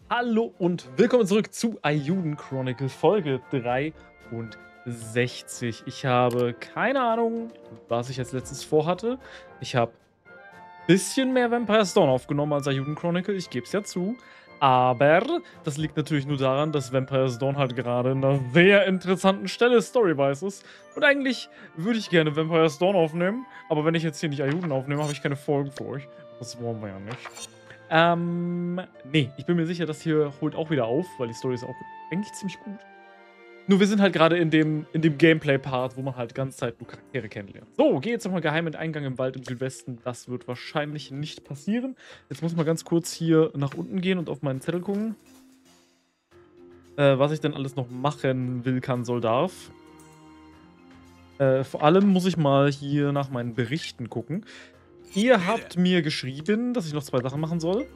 Hallo und willkommen zurück zu Ayuden Chronicle Folge 63. Ich habe keine Ahnung, was ich als letztes vorhatte. Ich habe ein bisschen mehr Vampire Dawn aufgenommen als Ayuden Chronicle, ich gebe es ja zu. Aber das liegt natürlich nur daran, dass Vampire Dawn halt gerade in einer sehr interessanten Stelle storyweise ist. Und eigentlich würde ich gerne Vampire Dawn aufnehmen, aber wenn ich jetzt hier nicht Ayuden aufnehme, habe ich keine Folgen für euch. Das wollen wir ja nicht. Ne, ich bin mir sicher, das hier holt auch wieder auf, weil die Story ist auch eigentlich ziemlich gut. Nur wir sind halt gerade in dem Gameplay-Part, wo man halt ganze Zeit nur Charaktere kennenlernt. So, geh jetzt nochmal geheim in den Eingang im Wald im Südwesten. Das wird wahrscheinlich nicht passieren. Jetzt muss ich mal ganz kurz hier nach unten gehen und auf meinen Zettel gucken. Was ich denn alles noch machen will, kann, soll, darf. Vor allem muss ich mal hier nach meinen Berichten gucken. Ihr habt mir geschrieben, dass ich noch 2 Sachen machen soll.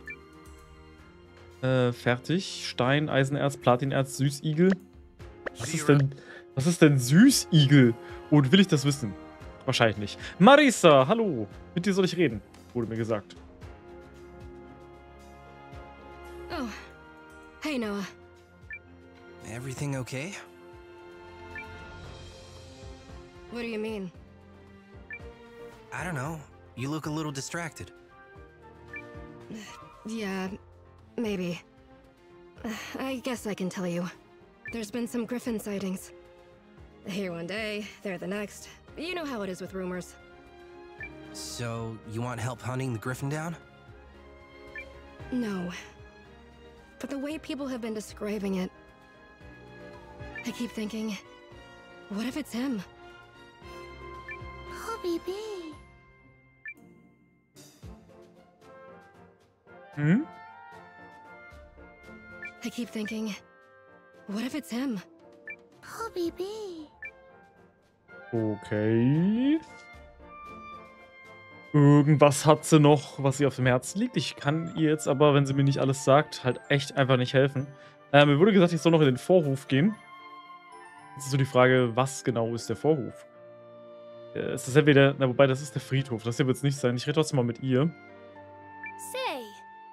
Fertig. Stein, Eisenerz, Platinerz, Süßigel. Was ist denn Süßigel? Und will ich das wissen? Wahrscheinlich nicht. Marisa, hallo. Mit dir soll ich reden, wurde mir gesagt. Oh. Hey, Noah. Everything okay? What do you mean? I don't know. You look a little distracted. Yeah, maybe. I guess I can tell you. There's been some Griffin sightings. Here one day, there the next. You know how it is with rumors. So, you want help hunting the Griffin down? No. But the way people have been describing it, I keep thinking, what if it's him? Oh, baby. Hm? I keep thinking, what if it's him? Oh, baby. Okay. Irgendwas hat sie noch, was ihr auf dem Herzen liegt. Ich kann ihr jetzt aber, wenn sie mir nicht alles sagt, halt echt einfach nicht helfen. Mir wurde gesagt, ich soll noch in den Vorhof gehen. Jetzt ist so die Frage, was genau ist der Vorhof? Es ist entweder, na wobei, das ist der Friedhof. Das hier wird es nicht sein. Ich rede trotzdem mal mit ihr. Say.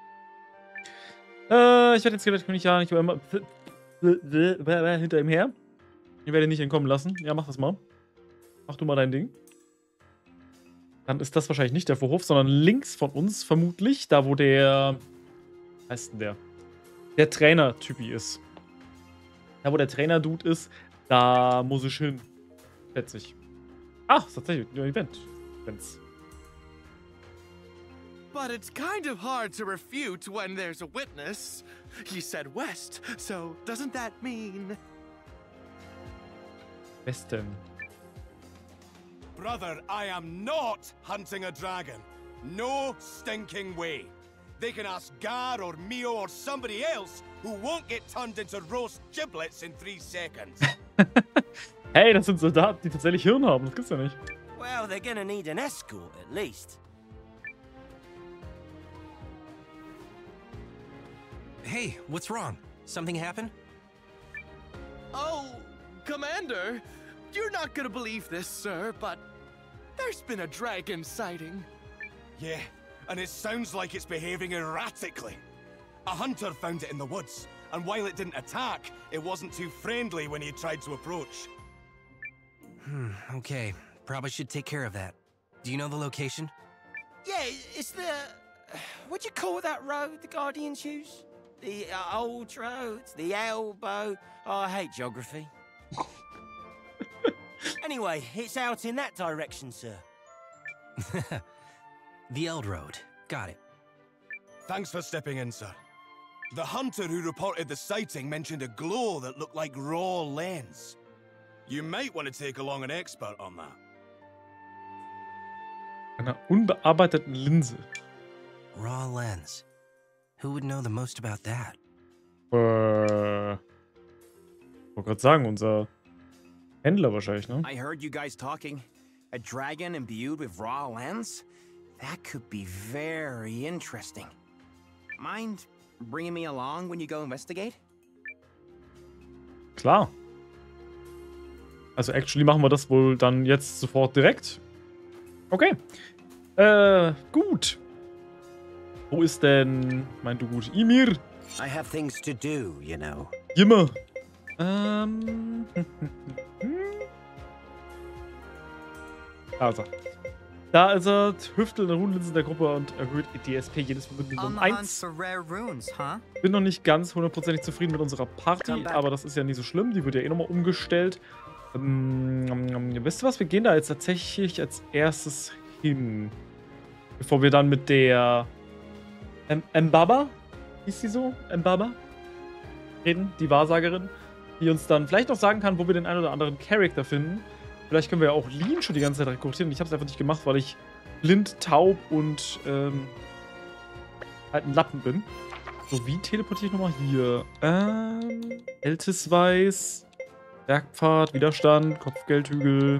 Ich werde jetzt gleich nicht ja nicht immer hinter ihm her. Ich werde ihn nicht entkommen lassen. Ja, mach das mal. Mach du mal dein Ding. Dann ist das wahrscheinlich nicht der Vorhof, sondern links von uns vermutlich, da wo der, wie heißt denn der? Der Trainer-Typi ist. Da wo der Trainer-Dude ist, da muss ich hin. Schätze ich. Ah, ist tatsächlich ein Event. Events. But it's kind of hard to refute when there's a witness. You said west, so doesn't that mean... Westen. Brother, I am not hunting a dragon. No stinking way. They can ask Gar or Mio or somebody else who won't get turned into roast giblets in 3 seconds. Hey, das sind Soldaten, die tatsächlich Hirn haben. Das gibt's ja nicht. Well, they're gonna need an escort, at least. Hey, what's wrong? Something happened? Oh, Commander, you're not gonna believe this, sir, but there's been a dragon sighting. Yeah, and it sounds like it's behaving erratically. A hunter found it in the woods, and while it didn't attack, it wasn't too friendly when he tried to approach. Okay. Probably should take care of that. Do you know the location? Yeah, it's the... What do you call that road the Guardians use? The old road, the elbow... Oh, I hate geography. Anyway, it's out in that direction, sir. The Eld Road. Got it. Thanks for stepping in, sir. The hunter who reported the sighting mentioned a glow that looked like raw lens. You might want to take along an expert on that. Einer unbearbeiteten Linse. Raw lens. Who would know the most about that? Wollte gerade sagen, unser Händler wahrscheinlich, ne? I heard you guys talking. A dragon imbued with raw lens? That could be very interesting. Mind bringing me along when you go investigate? Klar. Also actually machen wir das wohl dann jetzt sofort direkt. Okay. Gut. Wo ist denn mein Dude? Ymir? I have things to do, you know. Immer. Also. Da ist er, Hüftel eine Runenlinse der Gruppe und erhöht die SP jedes Verbündeten um 1. Bin noch nicht ganz hundertprozentig zufrieden mit unserer Party, aber das ist ja nicht so schlimm. Die wird ja eh nochmal umgestellt. Wisst ihr was? Wir gehen da jetzt tatsächlich als erstes hin. Bevor wir dann mit der Mbaba, hieß sie so? Mbaba? Reden, die Wahrsagerin, die uns dann vielleicht noch sagen kann, wo wir den einen oder anderen Charakter finden. Vielleicht können wir ja auch Lean schon die ganze Zeit rekrutieren. Ich habe es einfach nicht gemacht, weil ich blind, taub und halt ein Lappen bin. So, wie teleportiere ich nochmal hier? Ältesweiß, Bergpfad, Widerstand, Kopfgeldhügel.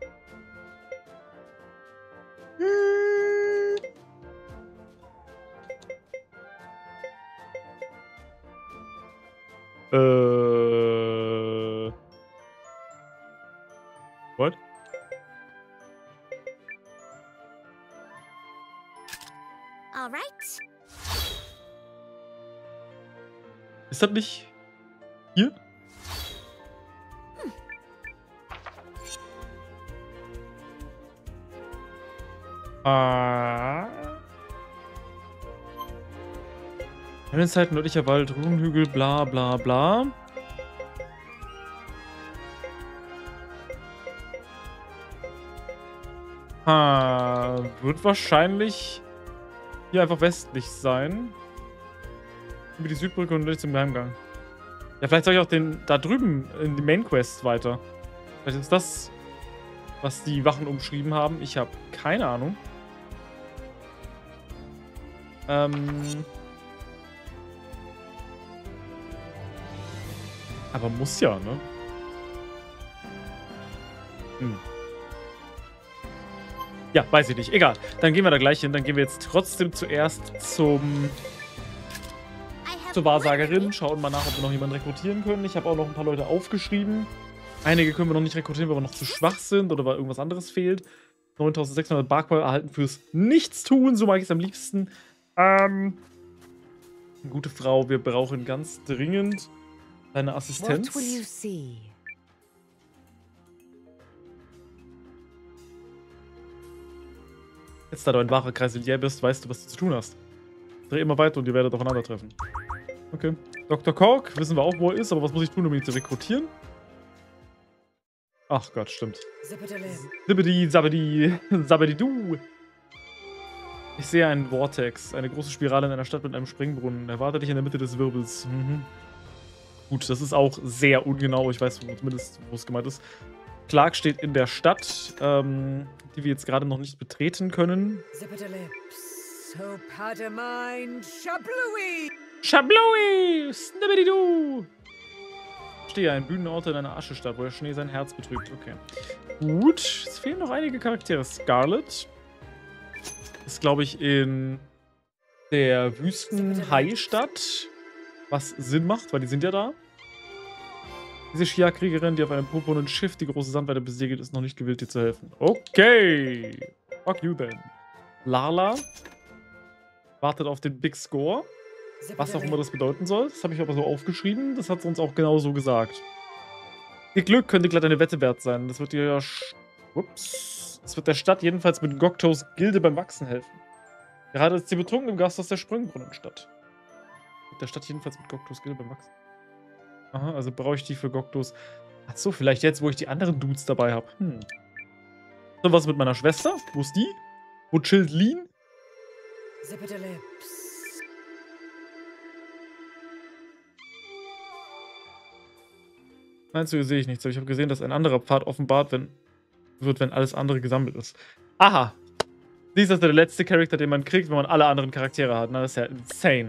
What? All right. Ist das nicht hier? Zeit, nördlicher Wald, Runenhügel, bla bla bla. Wird wahrscheinlich hier einfach westlich sein. Über die Südbrücke und nördlich zum Geheimgang. Ja, vielleicht soll ich auch den da drüben in die Main Quest weiter. Vielleicht ist das, was die Wachen umschrieben haben. Ich habe keine Ahnung. Aber muss ja, ne? Ja, weiß ich nicht. Egal. Dann gehen wir da gleich hin. Dann gehen wir jetzt trotzdem zuerst zur Wahrsagerin. Schauen mal nach, ob wir noch jemanden rekrutieren können. Ich habe auch noch ein paar Leute aufgeschrieben. Einige können wir noch nicht rekrutieren, weil wir noch zu schwach sind oder weil irgendwas anderes fehlt. 9600 Barkball erhalten fürs Nichtstun. So mag ich es am liebsten. Gute Frau, wir brauchen ganz dringend deine Assistenz. Jetzt, da du ein wahrer Kreiselier bist, weißt du, was du zu tun hast. Dreh immer weiter und ihr werdet aufeinandertreffen. Okay. Dr. Kork, wissen wir auch, wo er ist, aber was muss ich tun, um ihn zu rekrutieren? Ach Gott, stimmt. Zippidi, zappidi, zappidi-du. Ich sehe einen Vortex, eine große Spirale in einer Stadt mit einem Springbrunnen. Erwarte dich in der Mitte des Wirbels. Gut, das ist auch sehr ungenau. Ich weiß zumindest, wo es gemeint ist. Clark steht in der Stadt, die wir jetzt gerade noch nicht betreten können. Schablui! Snibbidi-du! Stehe, ein Bühnenort in einer Aschestadt, wo der Schnee sein Herz betrübt. Okay. Gut, es fehlen noch einige Charaktere. Scarlet ist, glaube ich, in der Wüstenhai-Stadt, was Sinn macht, weil die sind ja da. Diese Shia-Kriegerin, die auf einem purpurnen Schiff die große Sandweite besiegelt, ist noch nicht gewillt, dir zu helfen. Okay. Fuck you then. Lala wartet auf den Big Score. Was auch immer das bedeuten soll. Das habe ich aber so aufgeschrieben. Das hat sie uns auch genau so gesagt. Ihr Glück könnte glatt eine Wette wert sein. Das wird dir... Ups. Es wird der Stadt jedenfalls mit Goktos Gilde beim Wachsen helfen. Gerade ist sie betrunken im Gasthaus der Sprüngbrunnenstadt. Wird der Stadt jedenfalls mit Goktos Gilde beim Wachsen. Aha, also brauche ich die für Goktos. Achso, vielleicht jetzt, wo ich die anderen Dudes dabei habe. So, was mit meiner Schwester? Wo ist die? Wo chillt Lean? Meinst du, hier sehe ich nichts. Aber ich habe gesehen, dass ein anderer Pfad offenbart wird, wenn alles andere gesammelt ist. Aha! Dies ist also der letzte Charakter, den man kriegt, wenn man alle anderen Charaktere hat. Na, das ist ja insane.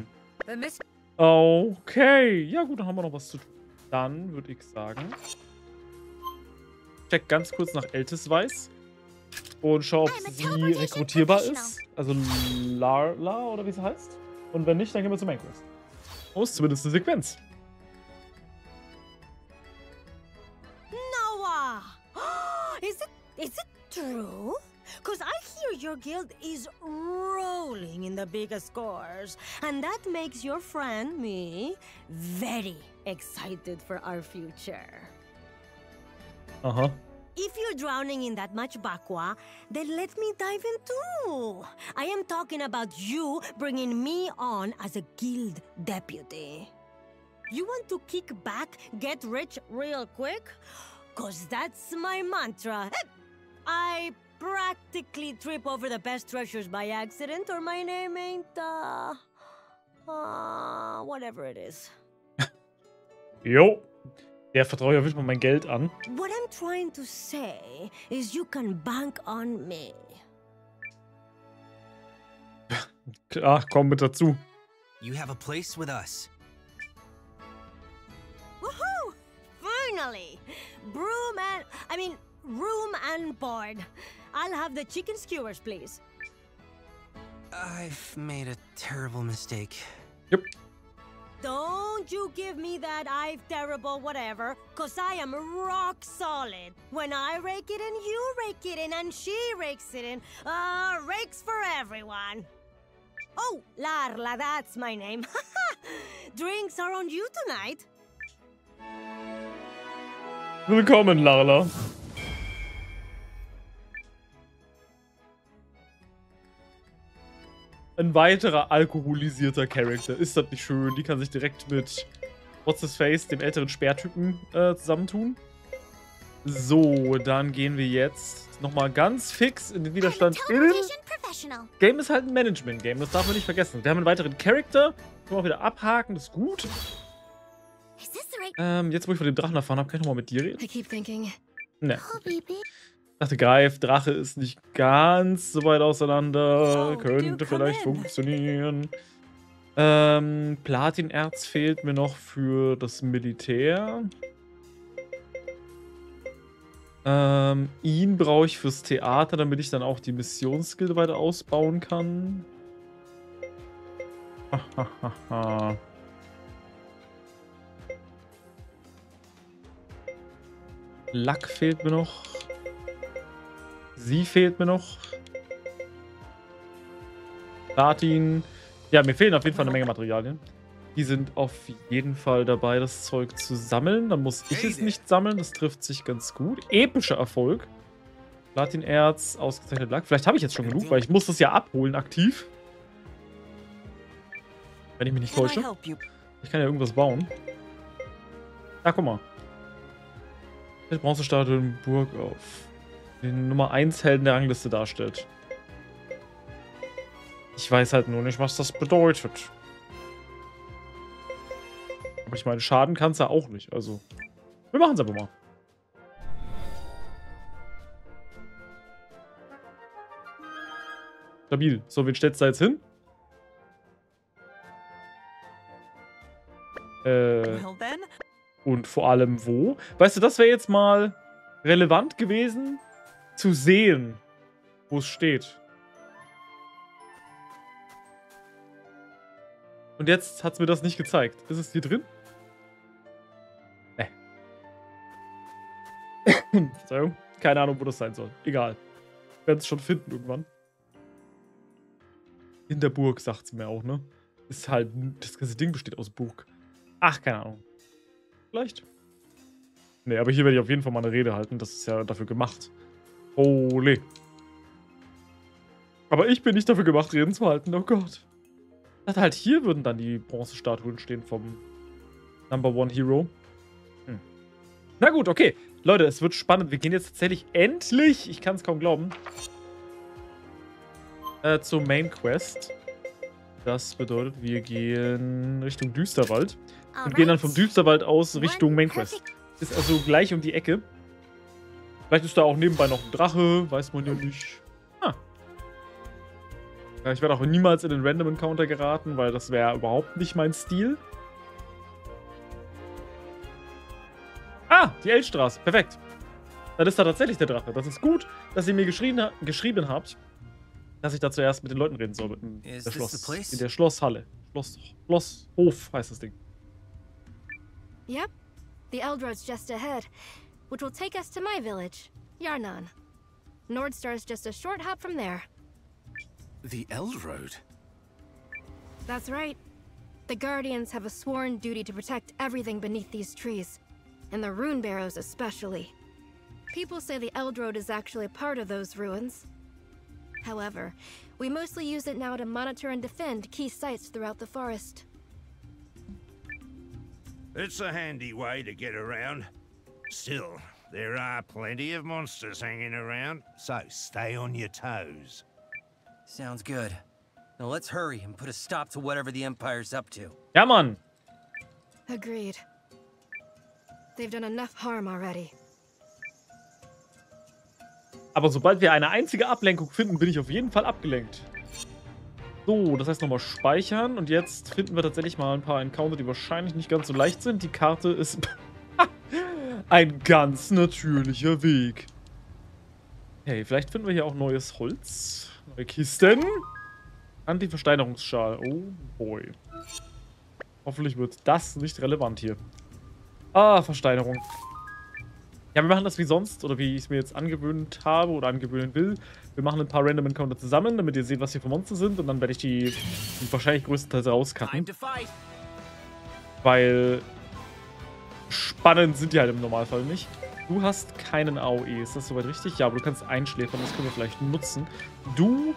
Okay. Ja gut, dann haben wir noch was zu tun. Dann würde ich sagen, check ganz kurz nach Ältesweiß und schau, ob sie rekrutierbar ist. Also Larla oder wie sie heißt. Und wenn nicht, dann gehen wir zur Main Quest. Oh, ist zumindest eine Sequenz. Noah! Is it true? 'Cause I hear your guild is rolling in the biggest scores, and that makes your friend, me, very excited for our future. Aha. If you're drowning in that much bakwa, then let me dive in too. I am talking about you bringing me on as a guild deputy. You want to kick back, get rich real quick? 'Cause that's my mantra. I practically trip over the best treasures by accident, or my name ain't, whatever it is. Jo. Der vertraue ich auf jeden Fall mein Geld an. What I'm trying to say is you can bank on me. Klar, komm mit dazu. You have a place with us. Woohoo! Finally! Room and board. I'll have the chicken skewers, please. I've made a terrible mistake. Yep. Don't you give me that I've terrible whatever, 'cause I am rock solid. When I rake it in, you rake it in, and she rakes it in. Rakes for everyone. Oh, Larla, that's my name. Drinks are on you tonight. Willkommen, Larla. Ein weiterer alkoholisierter Charakter. Ist das nicht schön? Die kann sich direkt mit What's His Face, dem älteren Speertypen, zusammentun. So, dann gehen wir jetzt nochmal ganz fix in den Widerstand innen. Game ist halt ein Management-Game, das darf man nicht vergessen. Wir haben einen weiteren Charakter. Können wir auch wieder abhaken, das ist gut. Jetzt, wo ich von dem Drachen erfahren habe, kann ich nochmal mit dir reden? I keep thinking. Ne. Ich dachte, Greif, Drache ist nicht ganz so weit auseinander. Könnte vielleicht funktionieren. Platinerz fehlt mir noch für das Militär. Ihn brauche ich fürs Theater, damit ich dann auch die Missionsskill weiter ausbauen kann. Lack fehlt mir noch. Sie fehlt mir noch. Platin. Ja, mir fehlen auf jeden Fall eine Menge Materialien. Die sind auf jeden Fall dabei, das Zeug zu sammeln. Dann muss ich es nicht sammeln. Das trifft sich ganz gut. Epischer Erfolg. Platinerz, ausgezeichnet Lack. Vielleicht habe ich jetzt schon genug, weil ich muss das ja abholen aktiv. Wenn ich mich nicht täusche. Ich kann ja irgendwas bauen. Ja, guck mal. Der Bronzestatue in Burg auf. Den Nummer 1 Helden der Rangliste darstellt. Ich weiß halt nur nicht, was das bedeutet. Aber ich meine, schaden kann es ja auch nicht. Also, wir machen es einfach mal. Stabil. So, wen stellst du da jetzt hin? Und vor allem wo? Weißt du, das wäre jetzt mal relevant gewesen, zu sehen, wo es steht. Und jetzt hat es mir das nicht gezeigt. Ist es hier drin? Ne. Verzeihung. Keine Ahnung, wo das sein soll. Egal. Wir werden es schon finden irgendwann. In der Burg, sagt es mir auch, ne? Ist halt, das ganze Ding besteht aus Burg. Ach, keine Ahnung. Vielleicht. Ne, aber hier werde ich auf jeden Fall mal eine Rede halten. Das ist ja dafür gemacht. Holy. Aber ich bin nicht dafür gemacht, Reden zu halten. Oh Gott. Ich dachte halt, hier würden dann die Bronzestatuen stehen vom Number One Hero. Na gut, okay. Leute, es wird spannend. Wir gehen jetzt tatsächlich endlich, ich kann es kaum glauben, zur Main Quest. Das bedeutet, wir gehen Richtung Düsterwald. Und gehen dann vom Düsterwald aus Richtung Main Quest. Ist also gleich um die Ecke. Vielleicht ist da auch nebenbei noch ein Drache, weiß man ja nicht. Ja, ich werde auch niemals in den Random Encounter geraten, weil das wäre überhaupt nicht mein Stil. Ah, die Elchstraße. Perfekt. Dann ist da tatsächlich der Drache. Das ist gut, dass ihr mir geschrieben habt, dass ich da zuerst mit den Leuten reden soll. In der Schlosshalle. Schlosshof heißt das Ding. Yep. The Eldroad's just ahead, which will take us to my village, Yarnan. Nordstar is just a short hop from there. The Eldroad? That's right. The Guardians have a sworn duty to protect everything beneath these trees, and the Rune Barrows especially. People say the Eldroad is actually a part of those ruins. However, we mostly use it now to monitor and defend key sites throughout the forest. It's a handy way to get around. Still, there are plenty of monsters hanging around, so stay on your toes. Sounds good. Now let's hurry and put a stop to whatever the Empire's up to. Ja, Mann. Agreed. They've done enough harm already. Aber sobald wir eine einzige Ablenkung finden, bin ich auf jeden Fall abgelenkt. So, das heißt nochmal speichern. Und jetzt finden wir tatsächlich mal ein paar Encounter, die wahrscheinlich nicht ganz so leicht sind. Die Karte ist ein ganz natürlicher Weg. Okay, vielleicht finden wir hier auch neues Holz. Neue Kisten. Anti-Versteinerungsschal. Oh boy. Hoffentlich wird das nicht relevant hier. Ah, Versteinerung. Ja, wir machen das wie sonst, oder wie ich es mir jetzt angewöhnt habe oder angewöhnen will. Wir machen ein paar Random Encounter zusammen, damit ihr seht, was hier für Monster sind. Und dann werde ich die wahrscheinlich größtenteils rauscutten. Weil spannend sind die halt im Normalfall nicht. Du hast keinen AOE, ist das soweit richtig? Ja, aber du kannst einschläfern, das können wir vielleicht nutzen. Du...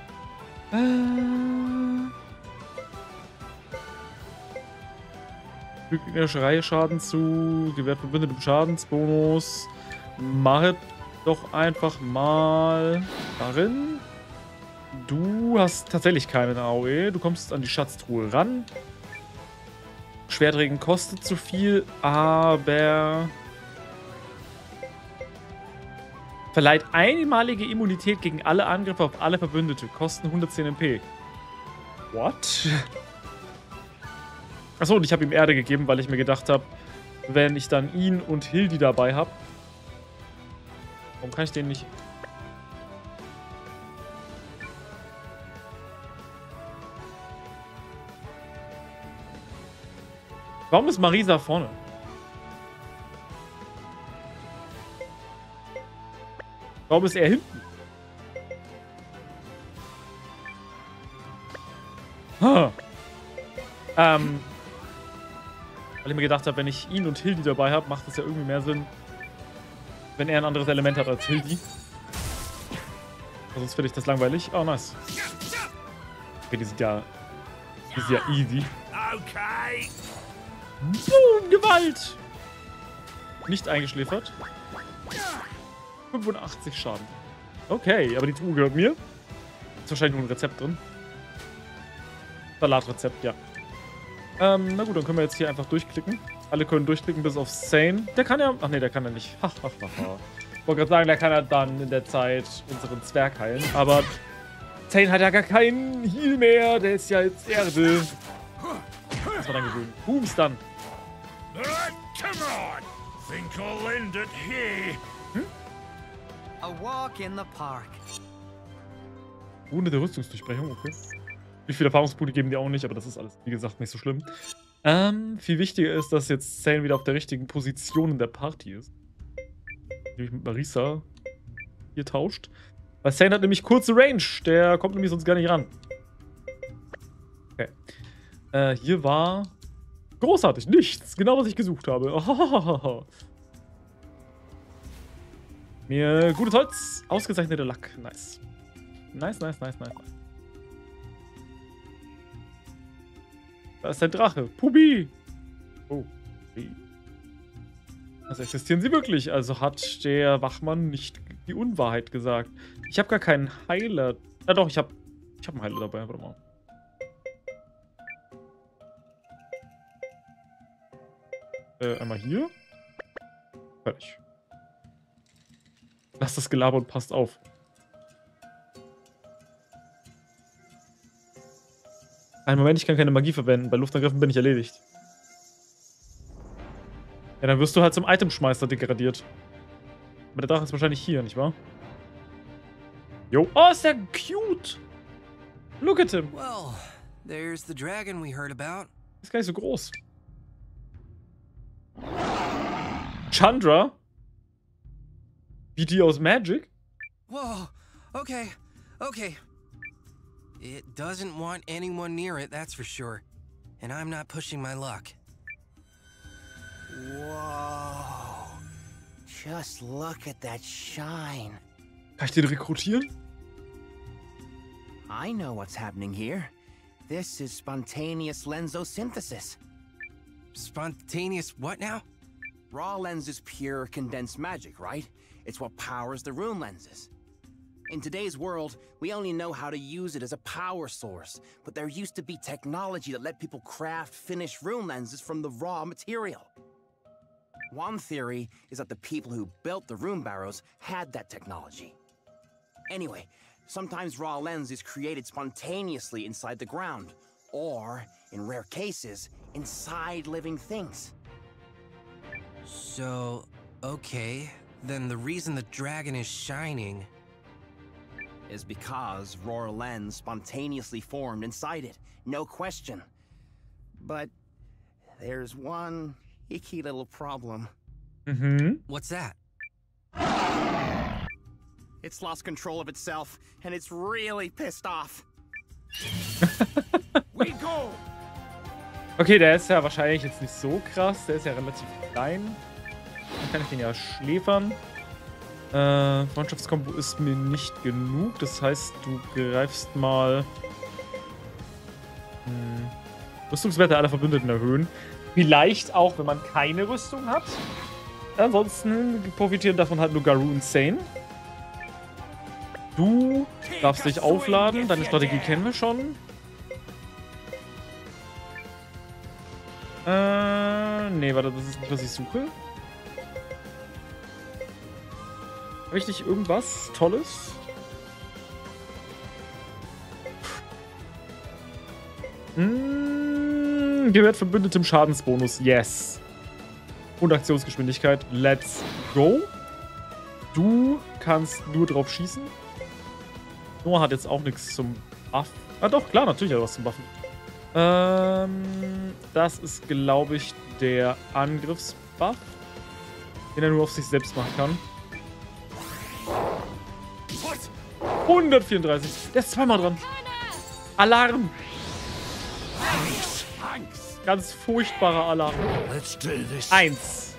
Fügt gegnerische Reihe Schaden zu, gewährt verbündetem Schadensbonus. Machet doch einfach mal darin. Du hast tatsächlich keinen AOE. Du kommst an die Schatztruhe ran. Schwerträgen kostet zu viel, aber verleiht einmalige Immunität gegen alle Angriffe auf alle Verbündete. Kosten 110 MP. What? Achso, und ich habe ihm Erde gegeben, weil ich mir gedacht habe, wenn ich dann ihn und Hildi dabei habe. Warum kann ich den nicht... Warum ist Marisa vorne? Warum ist er hinten? Huh. Weil ich mir gedacht habe, wenn ich ihn und Hildi dabei habe, macht es ja irgendwie mehr Sinn, wenn er ein anderes Element hat als Hildi. Sonst finde ich das langweilig. Oh, nice. Okay, die sind ja easy. Okay. Boom, Gewalt! Nicht eingeschläfert. 85 Schaden. Okay, aber die Truhe gehört mir. Ist wahrscheinlich nur ein Rezept drin. Salatrezept, ja. Na gut, dann können wir jetzt hier einfach durchklicken. Alle können durchklicken, bis auf Zane. Der kann ja... Ach nee, der kann ja nicht. Ich wollte gerade sagen, der kann ja dann in der Zeit unseren Zwerg heilen. Aber Zane hat ja gar keinen Heal mehr. Der ist ja jetzt Erde. Das war dann gewöhnt. Booms dann. Come on. Think I'll end it here. A walk in the park. Runde der Rüstungsdurchbrechung, okay. Wie viele Erfahrungspunkte geben die auch nicht, aber das ist alles, wie gesagt, nicht so schlimm. Viel wichtiger ist, dass jetzt Zane wieder auf der richtigen Position in der Party ist. Nämlich mit Marisa hier tauscht. Weil Zane hat nämlich kurze Range. Der kommt nämlich sonst gar nicht ran. Okay. Hier war großartig. Nichts. Genau, was ich gesucht habe. Oh. Mir gutes Holz. Ausgezeichneter Lack. Nice. Nice. Da ist der Drache. Pubi. Oh. Okay. Also existieren sie wirklich. Also hat der Wachmann nicht die Unwahrheit gesagt. Ich habe gar keinen Heiler. Ja doch, ich hab einen Heiler dabei. Warte mal. Einmal hier. Fertig. Lass das Gelaber und passt auf. Einen Moment, ich kann keine Magie verwenden. Bei Luftangriffen bin ich erledigt. Ja, dann wirst du halt zum Itemschmeißer degradiert. Aber der Drache ist wahrscheinlich hier, nicht wahr? Jo. Oh, ist der cute! Look at him. Well, there's the dragon we heard about. Ist gar nicht so groß. Chandra? Wie die aus Magic? Whoa, okay. It doesn't want anyone near it, that's for sure. And I'm not pushing my luck. Whoa. Just look at that shine. Kann ich den rekrutieren? I know what's happening here. This is spontaneous lensosynthesis. Spontaneous what now? Raw lens is pure condensed magic, right? It's what powers the rune lenses. In today's world, we only know how to use it as a power source, but there used to be technology that let people craft finished rune lenses from the raw material. One theory is that the people who built the rune barrows had that technology. Anyway, sometimes raw lens is created spontaneously inside the ground, or, in rare cases, inside living things. So, okay, then the reason the dragon is shining is because raw lens spontaneously formed inside it, no question. But there's one icky little problem. What's that? It's lost control of itself, and it's really pissed off. We go! Okay, der ist ja wahrscheinlich jetzt nicht so krass. Der ist ja relativ klein. Dann kann ich den ja schläfern. Freundschaftskombo ist mir nicht genug. Das heißt, du greifst mal Rüstungswerte aller Verbündeten erhöhen. Vielleicht auch, wenn man keine Rüstung hat. Ansonsten profitieren davon halt nur Garou und Sane. Du darfst dich aufladen. Deine Strategie kennen wir schon. Nee, warte, das ist nicht, was ich suche. Habe ich nicht irgendwas Tolles? Gewährt verbündetem Schadensbonus. Yes. Und Aktionsgeschwindigkeit. Let's go. Du kannst nur drauf schießen. Noah hat jetzt auch nichts zum Buff. Ah doch, klar, natürlich hat er was zum Buffen. Das ist, glaube ich, der Angriffsbuff, den er nur auf sich selbst machen kann. 134. Der ist zweimal dran. Alarm. Ganz furchtbarer Alarm. 1.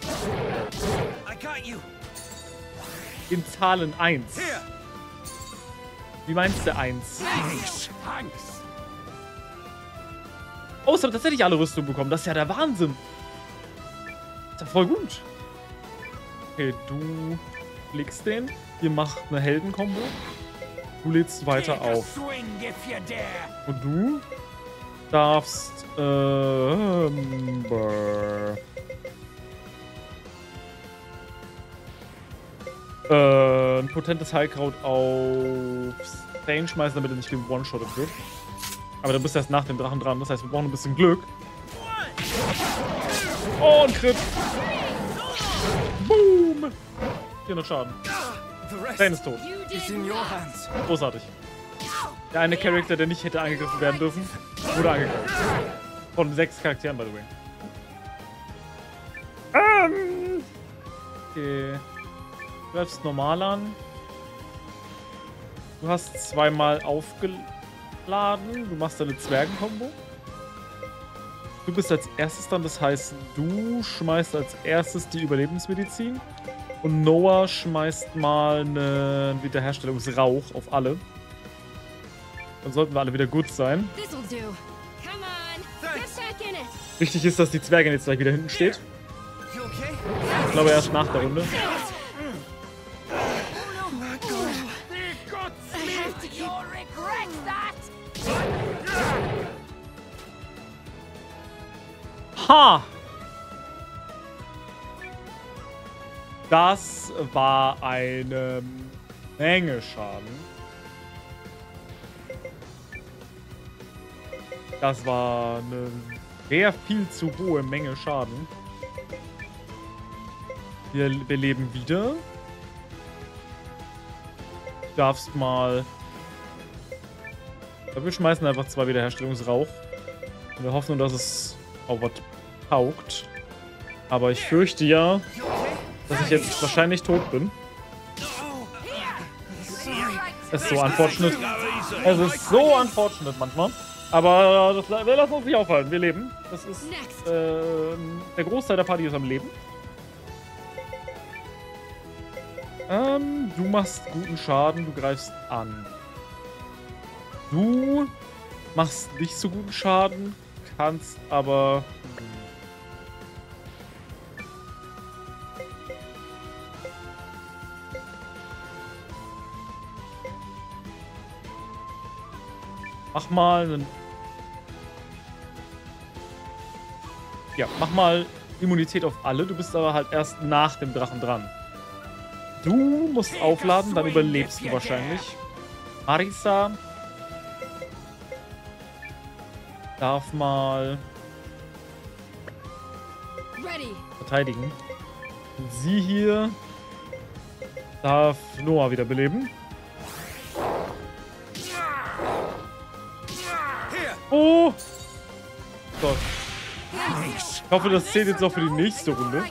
In Zahlen 1. Wie meinst du 1? Oh, es haben tatsächlich alle Rüstungen bekommen. Das ist ja der Wahnsinn. Ist ja voll gut. Okay, du legst den. Ihr macht eine Heldenkombo. Du lädst weiter auf. Und du darfst ein potentes Heilkraut auf Stain schmeißen, damit er nicht one-shotted wird. Aber dann bist du erst nach dem Drachen dran. Das heißt, wir brauchen ein bisschen Glück. Oh, ein Crit. Boom. 400 Schaden. Stain ist tot. Großartig. Der eine Charakter, der nicht hätte angegriffen werden dürfen, wurde angegriffen. Von 6 Charakteren, by the way. Okay. Du greifst normal an. Du hast zweimal aufgeladen. Du machst deine Zwergenkombo. Du bist als erstes dann, das heißt, du schmeißt als erstes die Überlebensmedizin. Und Noah schmeißt mal einen Wiederherstellungsrauch auf alle. Dann sollten wir alle wieder gut sein. Wichtig ist, dass die Zwergin jetzt gleich wieder hinten steht. Ich glaube erst nach der Runde. Ha! Das war eine Menge Schaden. Das war eine sehr viel zu hohe Menge Schaden. Wir leben wieder. Du darfst mal... Wir schmeißen einfach 2 Wiederherstellungsrauch. Wir hoffen nur, dass es auch was taugt. Aber ich fürchte ja, dass ich jetzt wahrscheinlich tot bin. Das ist so unfortunate. Es ist so unfortunate manchmal. Aber wir lassen uns nicht aufhalten. Wir leben. Das ist, der Großteil der Party ist am Leben. Du machst guten Schaden, du greifst an. Du machst nicht so guten Schaden, kannst aber... Mach mal einen... Ja, mach mal Immunität auf alle. Du bist aber halt erst nach dem Drachen dran. Du musst aufladen, dann überlebst du wahrscheinlich. Marisa darf mal verteidigen. Und sie hier darf Noah wiederbeleben. Oh! Gott. Ich hoffe, das zählt jetzt auch für die nächste Runde.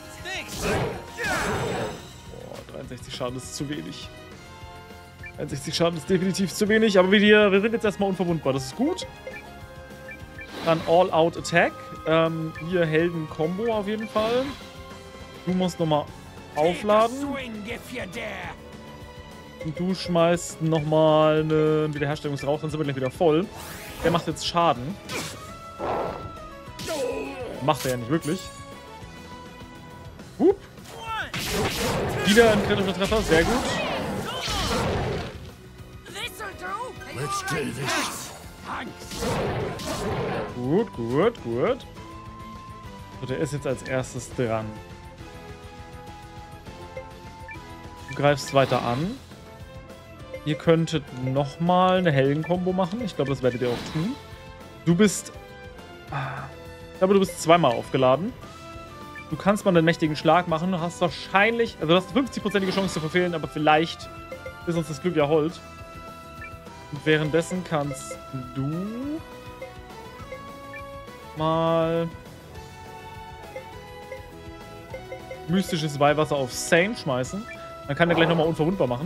63 Schaden ist zu wenig. 61 Schaden ist definitiv zu wenig, aber wir sind jetzt erstmal unverwundbar. Das ist gut. Dann All-Out-Attack. Hier Helden-Kombo auf jeden Fall. Du musst nochmal aufladen. Und du schmeißt nochmal einen Wiederherstellungsrauch, dann sind wir gleich wieder voll. Der macht jetzt Schaden. Macht er ja nicht wirklich. Hup. Wieder ein kritischer Treffer, sehr gut. Gut. So, der ist jetzt als erstes dran. Du greifst weiter an. Ihr könntet nochmal eine Helden-Kombo machen. Ich glaube, das werdet ihr auch tun. Du bist... Ich glaube, du bist zweimal aufgeladen. Du kannst mal einen mächtigen Schlag machen. Du hast wahrscheinlich... Also du hast eine 50%ige Chance zu verfehlen, aber vielleicht ist uns das Glück ja hold. Und währenddessen kannst du... mal... mystisches Weihwasser auf Sane schmeißen. Dann kann er gleich nochmal unverwundbar machen.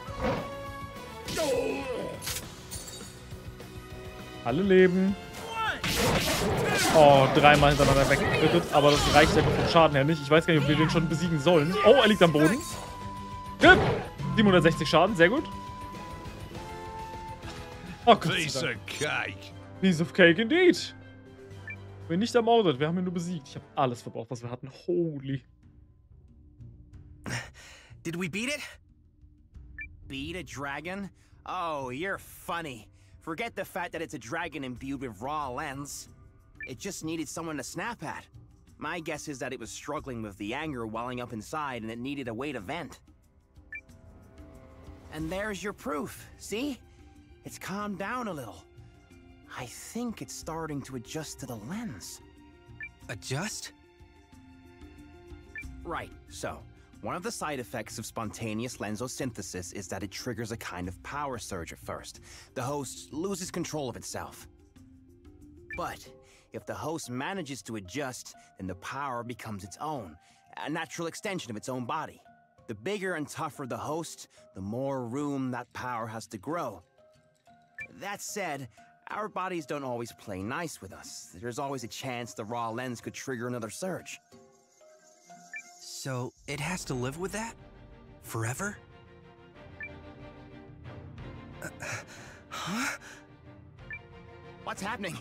Alle leben. Oh, dreimal hintereinander weggekrittet. Aber das reicht einfach vom Schaden her nicht. Ich weiß gar nicht, ob wir den schon besiegen sollen. Oh, er liegt am Boden. Gut. 760 Schaden, sehr gut. Oh Gott. Piece of cake. Piece of cake indeed. Wir sind nicht ermordet, wir haben ihn nur besiegt. Ich habe alles verbraucht, was wir hatten. Holy. Did we beat it? Beat a dragon? Oh, you're funny. Forget the fact that it's a dragon imbued with raw lens. It just needed someone to snap at. My guess is that it was struggling with the anger welling up inside and it needed a way to vent. And there's your proof, see? It's calmed down a little. I think it's starting to adjust to the lens. Adjust? Right, so... one of the side effects of spontaneous lensosynthesis is that it triggers a kind of power surge at first. The host loses control of itself. But if the host manages to adjust, then the power becomes its own, a natural extension of its own body. The bigger and tougher the host, the more room that power has to grow. That said, our bodies don't always play nice with us. There's always a chance the raw lens could trigger another surge. So, it has to live with that? Forever? Huh? What's happening?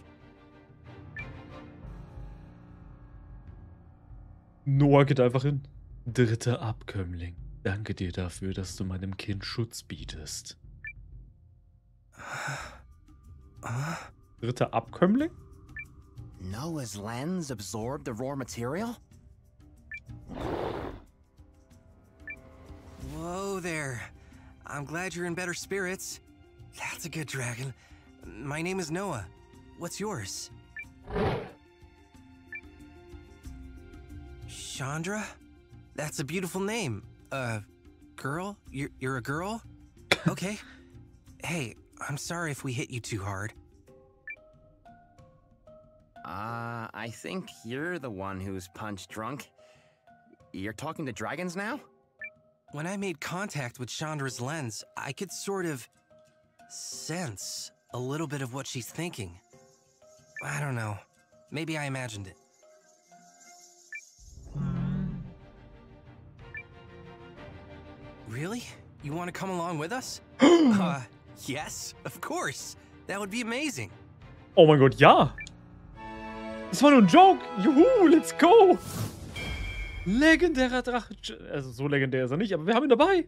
Noah geht einfach hin. Dritter Abkömmling. Danke dir dafür, dass du meinem Kind Schutz bietest. Dritter Abkömmling? Noah's lens absorbed the raw material? Whoa there. I'm glad you're in better spirits. That's a good dragon. My name is Noah. What's yours? Chandra? That's a beautiful name. Girl? You're a girl? Okay. Hey, I'm sorry if we hit you too hard. I think you're the one who's punch drunk. You're talking to dragons now? When I made contact with Chandra's lens, I could sort of sense a little bit of what she's thinking. I don't know. Maybe I imagined it. Really? You want to come along with us? Yes, of course. That would be amazing. Oh mein Gott, ja. Das war nur ein Joke. Juhu, let's go. Legendärer Drache. Also so legendär ist er nicht, aber wir haben ihn dabei.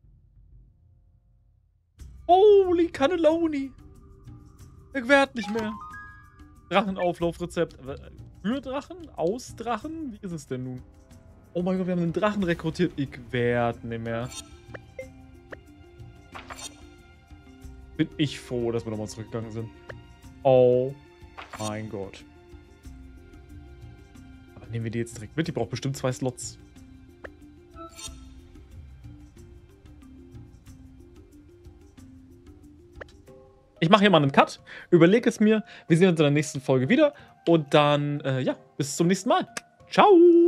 Holy Cannelloni. Ich werd nicht mehr. Drachenauflaufrezept. Für Drachen? Aus Drachen? Wie ist es denn nun? Oh mein Gott, wir haben einen Drachen rekrutiert. Ich werd nicht mehr. Bin ich froh, dass wir nochmal zurückgegangen sind. Oh mein Gott. Aber nehmen wir die jetzt direkt mit. Die braucht bestimmt 2 Slots. Ich mache hier mal einen Cut, überlege es mir. Wir sehen uns in der nächsten Folge wieder. Und dann, ja, bis zum nächsten Mal. Ciao!